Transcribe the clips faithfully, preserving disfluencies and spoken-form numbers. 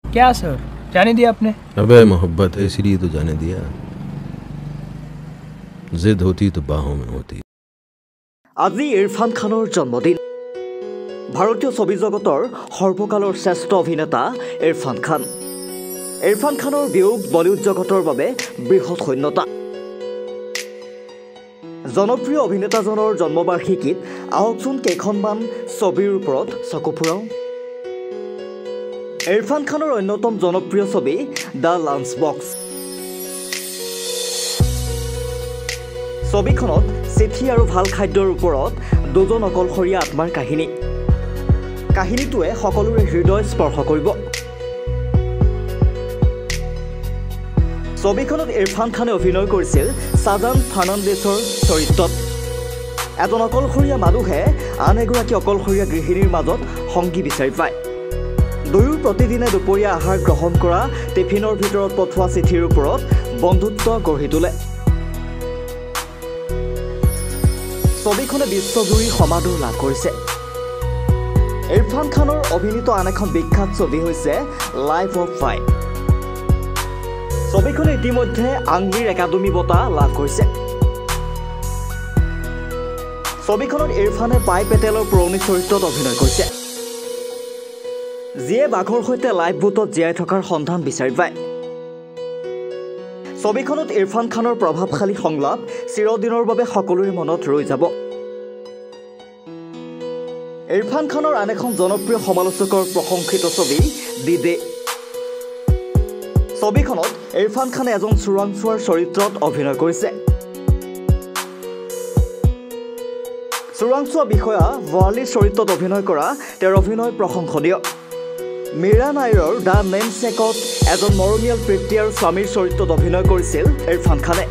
क्या सर जाने दिया आपने? अबे मोहब्बत है इसलिए तो जाने दिया, जिद होती तो बाहों में होती। আজি ইৰফান খানৰ জন্মদিন। ভাৰতীয় ছবি জগতৰ সৰ্বকালৰ শ্ৰেষ্ঠ অভিনেতা ইৰফান খান। ইৰফান খানৰ বিয়োগ বলিউড জগতৰ বাবে বৃহৎ শূন্যতা। জনপ্ৰিয় অভিনেতাজনৰ জন্মবাৰ্ষিকীত আহকচোন কেইখনমান ছবিৰ ওপৰত চকু ফুৰাওঁ। ইৰফান খানৰ অন্যতম জনপ্ৰিয় ছবি দ্য লাঞ্চ বক্স। ছবিখনত চিঠি আৰু ভাল খাদ্যৰ ওপৰত দুজন অকলশৰীয়া আত্মাৰ কাহিনী। কাহিনীটোৱে সকলোৰে হৃদয় স্পৰ্শ কৰিব। ছবিখনত ইৰফান খানে অভিনয় কৰিছিল সাজান ফাৰ্ণাণ্ডেছৰ চৰিত্ৰত। এজন অকলশৰীয়া মানুহে আন এগৰাকী অকলশৰীয়া গৃহিণীৰ মাজত সংগী বিচাৰি পায়। দুয়ো প্ৰতিদিনে দুপৰীয়া আহাৰ গ্ৰহণ কৰা টিফিনৰ ভিতৰত পঠোৱা চিঠিৰ ওপৰত বন্ধুত্ব গঢ়ি তোলে। ছবিখনে বিশ্বজুৰি সমাদৰ লাভ কৰিছে। ইৰফান খানৰ অভিনীত আন এখন বিখ্যাত ছবি হৈছে লাইফ অফ পাই। ছবিখনে ইতিমধ্যে আংলিৰ একাডেমী বঁটা লাভ কৰিছে। ছবিখনত ইৰফানে পাই পেটেলৰ পুৰণি চৰিত্ৰত অভিনয় কৰিছে, যিয়ে বাঘৰ সৈতে লাইফ বুটত জীয়াই থকাৰ সন্ধান বিচাৰি পায়। ছবিখনত ইৰফান খানৰ প্ৰভাৱশালী সংলাপ চিৰদিনৰ বাবে সকলোৰে মনত ৰৈ যাব। ইৰফান খানৰ আন এখন জনপ্ৰিয় সমালোচকৰ প্ৰশংসিত ছবি দি ডে। ছবিখনত ইৰফান খানে এজন চোৰাংচোৱাৰ চৰিত্ৰত অভিনয় কৰিছে। চোৰাংচোৱা বিষয়া ৱাৰ্লিৰ চৰিত্ৰত অভিনয় কৰা তেওঁৰ অভিনয় প্ৰশংসনীয়। মীৰা নাইৰৰ দ্য নেমছেকত এজন মৰমীয়াল পিতৃ আৰু স্বামীৰ চৰিত্ৰত অভিনয় কৰিছিল ইৰফান খানে।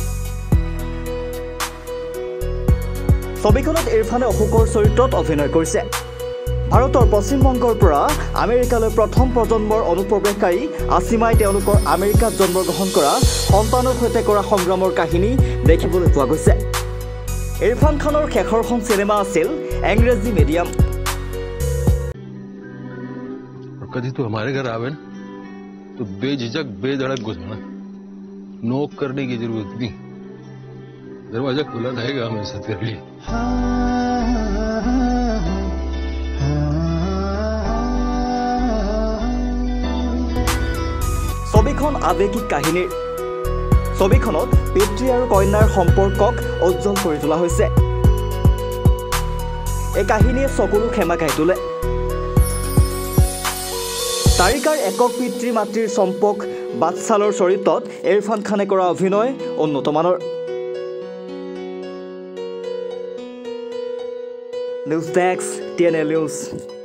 ছবিখনত ইৰফানে অশোকৰ চৰিত্ৰত অভিনয় কৰিছে। ভাৰতৰ পশ্চিমবংগৰ পৰা আমেৰিকালৈ প্ৰথম প্ৰজন্মৰ অনুপ্ৰৱেশকাৰী আছিমাই তেওঁলোকৰ আমেৰিকাত জন্মগ্ৰহণ কৰা সন্তানৰ সৈতে কৰা সংগ্ৰামৰ কাহিনী দেখিবলৈ পোৱা গৈছে। ইৰফান খানৰ শেষৰখন চিনেমা আছিল ইংৰাজী মিডিয়াম। कभी तू हमारे घर आवे तो बेझिझक बेधड़क घुसना, नोक करने की जरूरत नहीं, दरवाजा खुला रहेगा हमेशा तेरे लिए। ছবিখন আৱেগিক কাহিনীৰ। ছবিখনত পিতৃ আৰু কন্যাৰ সম্পৰ্কক উজ্জ্বল কৰি তোলা হৈছে। এই কাহিনীয়ে চকুলো খেমাকাই তোলে। তাৰিকাৰ একক পিতৃ মাতৃৰ চম্পক বাটচালৰ চৰিত্ৰত ইৰফান খানে কৰা অভিনয় উন্নতমানৰ। News desk T N L news.